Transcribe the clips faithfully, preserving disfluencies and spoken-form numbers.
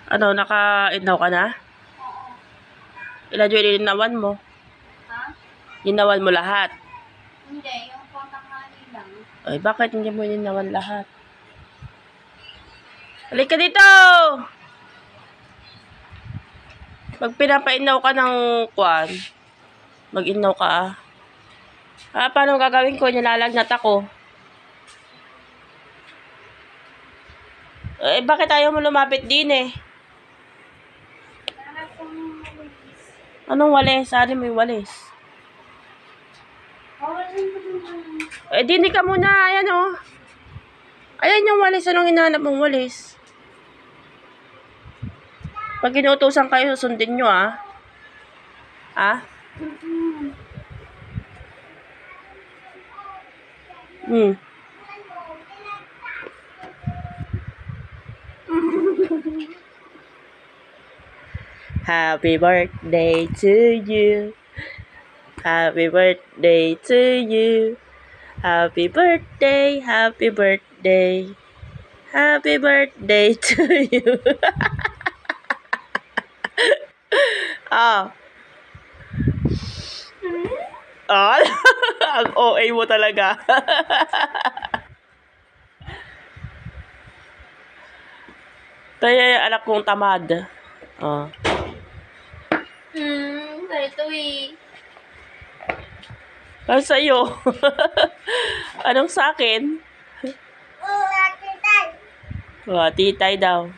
Ano, naka-inaw ka na? Ilan yung inawan mo? Ha? Inawan mo lahat? Hindi, yung pangtanghali lang. Ay, bakit hindi mo inawan lahat? Halika dito! Pag pinapainaw ka ng kwan, mag-inaw ka ah. Ah, paano gagawin ko? Nilalagnat ako. Eh, bakit ayaw mo lumapit din eh? Para kung maligis. Anong walis? Saan mo yung walis? Kawalan ko naman. Eh, dini ka muna. Ayan oh. Ayan yung walis. Anong hinahanap mong walis? Pag inuutosan kayo, sundin nyo ah. Ah? Hmm. Happy birthday to you. Happy birthday to you. Happy birthday, happy birthday. Happy birthday to you. Ah. Ah. Ang O A mo talaga. Kaya yung anak kong tamad. Oh. Hmm, ito eh. Ano sa'yo? Anong sa akin? Oh, titay. Oh, titay daw.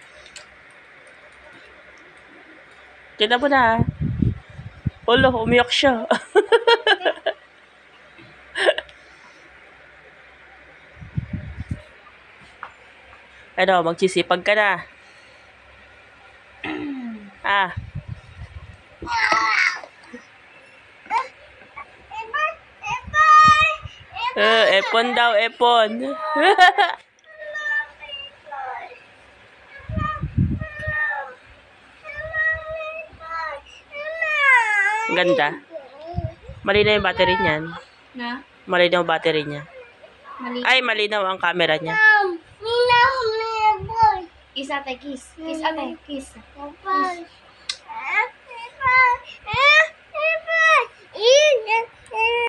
Kita mo na. Ulo, umiyak siya. Ano, magsisipag ka na. Ah. Uh, epon daw, epon. Ganda. Malinaw yung battery niyan. Na? Malinaw yung battery niya. Mali. Ay, malinaw ang camera niya. Kiss ate, kiss. Kiss ate, kiss.